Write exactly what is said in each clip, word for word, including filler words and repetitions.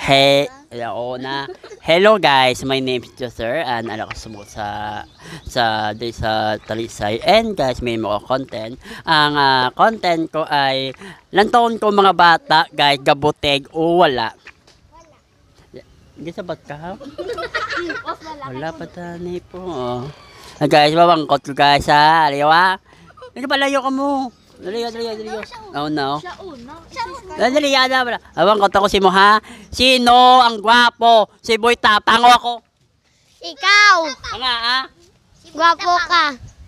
Hey, oo na. Hello guys, my name is Joser and ano ko sumut sa sa di sa Talisay. And guys, may mga content. Ang ah, content ko ay lantaon ko mga bata, guys, gabuteg o wala. Hindi sa ka? Wala pa tani po. Oh. Ah, guys, babangkot ko guys ha. Aliwa. Hindi palayo ka mo. Dali, dali, dali. Oh no. Dali, dali, dali. Abang kota ko si mo ha. Sino ang gwapo? Si Boy Tapang o ako? Ikaw! Nga ha? Gwapo ka.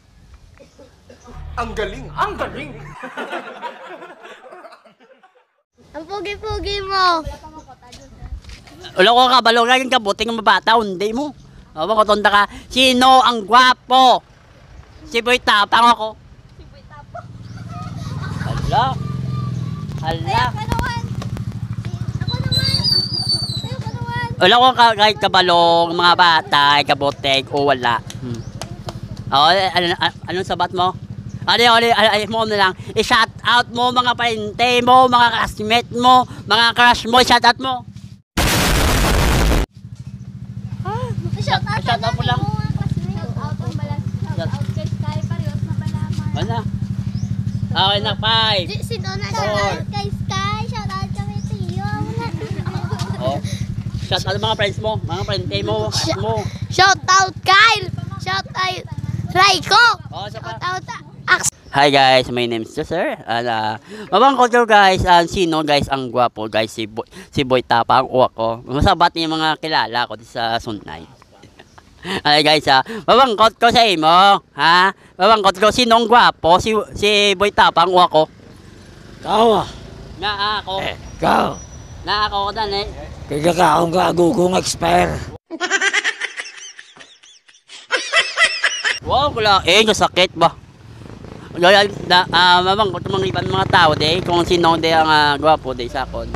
Ang galing, ang galing. Ang pugi-pugi mo. Ulo ko ka, balong yung kabuting ng mabata, hindi mo. Abang kotonda ka. Sino ang gwapo? Si Boy Tapang ako? Hala. Hala. Ako naman. Ako naman. Ako naman. Wala ko ka kahit kabalong, mga bata, kaboteg o wala. Hmm. O, ano, ano, anong sabat mo? Ano yun, ano, ano, ano mo na lang. I-shout out mo mga parente mo, mga classmate mo, mga crush mo, i-shout out mo. Shout out Shout out mo lang. Shout out ang balas. Shout out kay Sky. Parehas na balaman. Ano? Okay na, five. Si Donna, shout out kay Sky. Shout out kay Tiyo. Oh. Shout out mga friends mo, mga parente mo, crush mo. Shout out Kyle. Shout out Raiko. Oh, sa pa. Shout out Ax. Hi guys, my name is Joser. And uh, mabangkot ko guys, uh, sino guys ang gwapo guys, si Boy, si Boy Tapang o ako. Masabat niyo yung mga kilala ko sa Sunnay. Ay guys, ah, mabangkot ko sa imo, ha? Mabangkot ko sinong gwapo, si si Boy Tapang o ako. Kau ah. Nga ako. Eh, kau. Na ako ko dan eh. Kaya ka akong gagugong expert. Wow, kula eh, sakit ba? Gaya na uh, mabangkot ko mga ibang mga tao de kung sino de ang uh, gwapo de sa akon.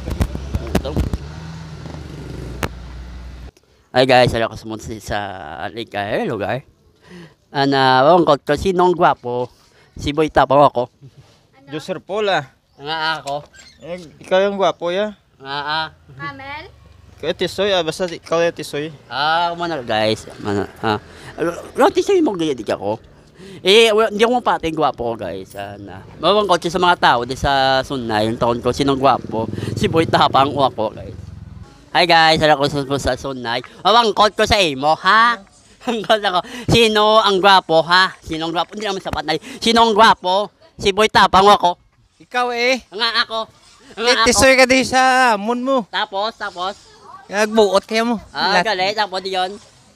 Hi guys, ala ko sumunod sa Aligay lugar. Ana, mabangkot ko sinong gwapo, si Boy Tapang ako. Joser Pola. Nga ako. Eh, ikaw yung gwapo ya. Nga ah. Amel. Kaya Tisoy, ah, basta ikaw yung Tisoy. Ah, mana guys, mana ha. Roti sa mo gayud ako. Eh, well, hindi ako pati gwapo ko guys. Ana. Mabangkot ko sa mga tao di sa Sunnay, yung taon ko sinong gwapo, si Boy Tapang o ako guys. Hi guys, ala ko sa Sunnay. Mabangkot ko sa imo, ha? Mabangkot ako. Sino ang gwapo, ha? Sinong gwapo? Hindi naman sapat na. Sinong gwapo? Si Boy Tapang o ako? Ikaw eh. Nga ako. Nga Eh, ako. Tisoy ka di sa amon mo. Tapos, tapos. Nagbuot kayo mo. Ah, Lahat. galit. Tapos yun.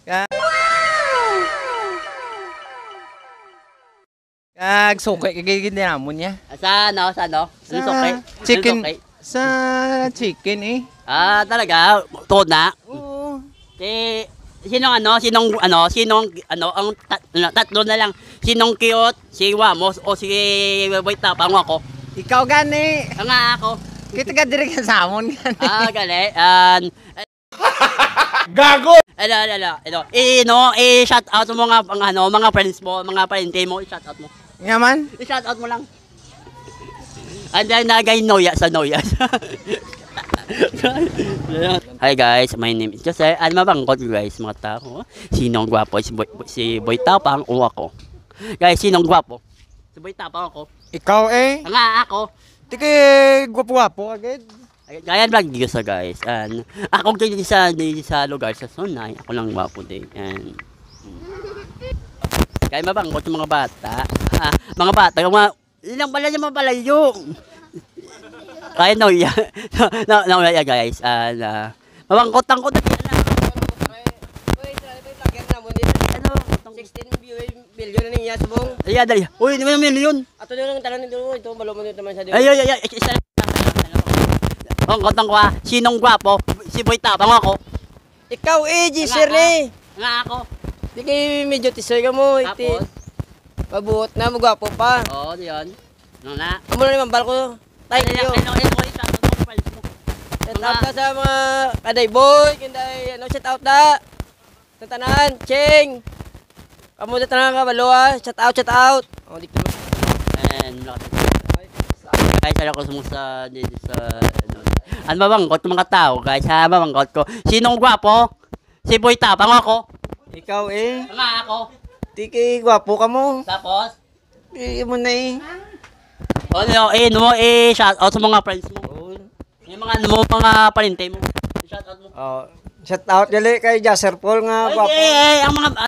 Nagsukay ka gigit din amon niya. Sa ano, sa ano? Sa Ano okay? chicken. Ano okay? Sa chicken eh. Ah, talaga? Tuod na? Oo. Si, sinong ano? Sinong ano? Sinong ano? Ang tat, ano, tatlo na lang. Sinong cute? Si Wamos o si Boy Tapang ako? Ikaw gani. Nga ako. Kita ka diri ka sa amon gani. Ah, galit. Um, Gago! Ano, ano, ano, ito. Eh, no, eh, shout out mo mga, ang ano, mga friends mo, mga parente mo, i-shout out mo. Ngaman? I-shout out mo lang. Andiyan nagay Noya sa Noya. Hi guys, my name is Jose. Ano mabangkot guys, mga tao. Sinong gwapo? Si Boy, si Boy Tapang o ako? Guys, sinong gwapo? Si Boy Tapang ako. Ikaw eh. Nga ako. Di ka gwapo-gwapo agad. Gaya vlog dito sa guys. And ako dito sa dito sa lugar sa Sunnay, ako lang gwapo din. And kaya mabangkot yung mga bata. Ah, mga bata, yung mga ilang pala yung mga palayo. Kaya no, yeah. no, no, no, yeah, guys. And uh, mabangkot-angkot na ano, sixteen billion na niya subong. Ayan, dali. Uy, hindi mo yung milyon. Ato na lang tanan dito, ito balo mo naman sa dito. Ay, ay, ay, isa lang. Bangkot ko, sinong gwapo? Si Boy Tapang ako. Ikaw eh, Joser ni. Nga ako. Di kay medyo tisoy ka mo, iti. Tapos, Mabuot na, magwapo pa. oo, diyon. No na. Amo na naman bal ko. Thank you. Ano, ano, ano, shout out mo, friends mo. Shout out na sa mga kaday boy, kinday ano shout out na. Sa tanan, Cheng. Kamu sa tanan ka baloa, shout out, shout out. Oh, di ko. And, guys, ala ko sa dito sa, ano, Ano mabanggot ng mga tao, guys, ha? Mabanggot ko. Sinong gwapo? Si Boy Tapang ako. Ikaw eh. Nga ako. Tiki, gwapo ka mo. Tapos, Hindi mo na eh. ano, eh, no mo, eh, shout out sa mga friends mo. Yung mga, ano mo, mga palintay mo. Shout out mo. Oh, shout out gali kay Jasser Paul nga Ay, gwapo. eh, eh, ang mga,